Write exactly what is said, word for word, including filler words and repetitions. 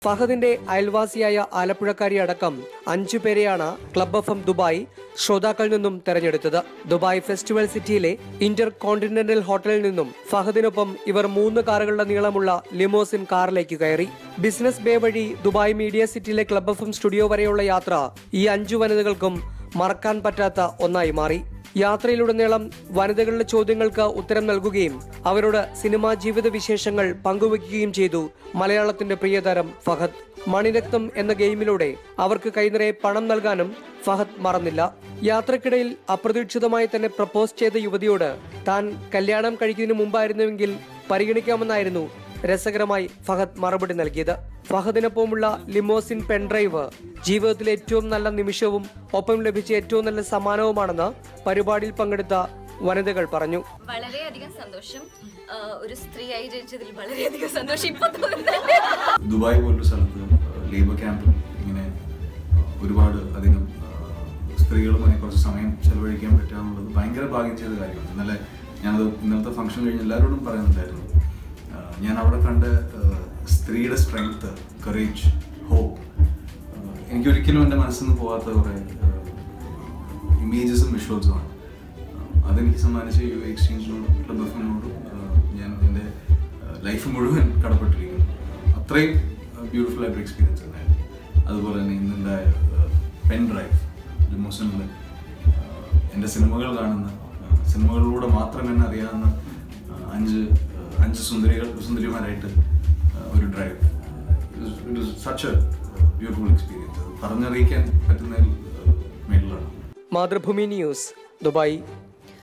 ഫഹദിന്റെ അയൽവാസിയായ ആലപ്പുഴക്കാരി അടക്കം അഞ്ചു പേരെയാണ് ക്ലബ് എഫ് എം ദുബായ് ശ്രോതാക്കളിൽ നിന്നും തെരഞ്ഞെടുത്തത്. ദുബായ് ഫെസ്റ്റിവൽ സിറ്റിയിലെ ഇന്റർ കോണ്ടിനെന്റൽ ഹോട്ടലിൽ നിന്നും ഫഹദിനൊപ്പം ഇവർ മൂന്ന് കാറുകളുടെ നീളമുള്ള ലിമോസിൻ കാറിലേക്ക് കയറി. ബിസിനസ് ബേ വഴി ദുബായ് മീഡിയ സിറ്റിയിലെ ക്ലബ് എഫ് എം സ്റ്റുഡിയോ വരെയുള്ള യാത്ര ഈ അഞ്ചു വനിതകൾക്കും മറക്കാൻ പറ്റാത്ത ഒന്നായി മാറി. യാത്രയിലുടനീളം വനിതകളുടെ ചോദ്യങ്ങൾക്ക് ഉത്തരം നൽകുകയും അവരുടെ സിനിമാ ജീവിത വിശേഷങ്ങൾ പങ്കുവയ്ക്കുകയും ചെയ്തു മലയാളത്തിന്റെ പ്രിയതാരം ഫഹദ്. മണിരക്തം എന്ന ഗെയിമിലൂടെ അവർക്ക് കൈനിറയെ പണം നൽകാനും ഫഹദ് മറന്നില്ല. യാത്രക്കിടയിൽ അപ്രതീക്ഷിതമായി തന്നെ പ്രപ്പോസ് ചെയ്ത യുവതിയോട് താൻ കല്യാണം കഴിക്കുന്നതിന് മുമ്പായിരുന്നുവെങ്കിൽ പരിഗണിക്കാമെന്നായിരുന്നു രസകരമായി ഫഹദ് മറുപടി നൽകിയത്. ഫഹദിനൊപ്പമുള്ള ലിമോസിൻ പെൻഡ്രൈവ് ജീവിതത്തിലെ ഏറ്റവും നല്ല നിമിഷവും ഒപ്പം ലഭിച്ച ഏറ്റവും നല്ല സമ്മാനവുമാണെന്ന് പരിപാടിയിൽ പങ്കെടുത്ത വനിതകൾ പറഞ്ഞു. വളരെയധികം സന്തോഷം, ഒരു സ്ത്രീയായി ജനിച്ചതിൽ വളരെയധികം സന്തോഷം. ദുബായ് പോലൊരു സ്ഥലത്ത് ലേബർ ക്യാമ്പിൽ ഇങ്ങനെ ഒരുപാട് അധികം സ്ത്രീകളുമായി കുറച്ച് സമയം ചെലവഴിക്കാൻ പറ്റുക എന്നുള്ളത് ഭയങ്കര ഭാഗ്യം ചെയ്ത കാര്യമാണ്. ഇന്നലെ ഞാനത് ഇന്നലത്തെ ഫംഗ്ഷൻ കഴിഞ്ഞ് എല്ലാവരോടും പറയുന്നുണ്ടായിരുന്നു. ഞാൻ അവിടെ കണ്ട സ്ത്രീയുടെ സ്ട്രെങ്ത്, കറേജ്, ഹോപ്പ് എനിക്കൊരിക്കലും എൻ്റെ മനസ്സിൽ നിന്ന് പോകാത്ത കുറേ ഇമേജസും വിഷ്വൽസുമാണ്. അതെനിക്ക് സമ്മാനിച്ച യു എക്സ്ചേഞ്ചിനോടും ക്ലബ് എഫിനോടും ഞാൻ എൻ്റെ ലൈഫ് മുഴുവൻ കടപ്പെട്ടിരിക്കുന്നു. അത്രയും ബ്യൂട്ടിഫുൾ ആയിട്ടൊരു എക്സ്പീരിയൻസ് ഉണ്ടായിരുന്നു. അതുപോലെ തന്നെ ഇന്നുണ്ടായ പെൻ ഡ്രൈവ് ലിമോസിനിൽ എൻ്റെ സിനിമകൾ കാണുന്ന, സിനിമകളിലൂടെ മാത്രം എന്നെ അറിയാവുന്ന അഞ്ച് അഞ്ച് സുന്ദരികൾ സുന്ദരിമാരായിട്ട് ഒരു drive. It is such a beautiful experience. പറഞ്ഞറിയിക്കാൻ പറ്റുന്നതിൽ മേളിലാണ്. Mathrubhumi news, Dubai.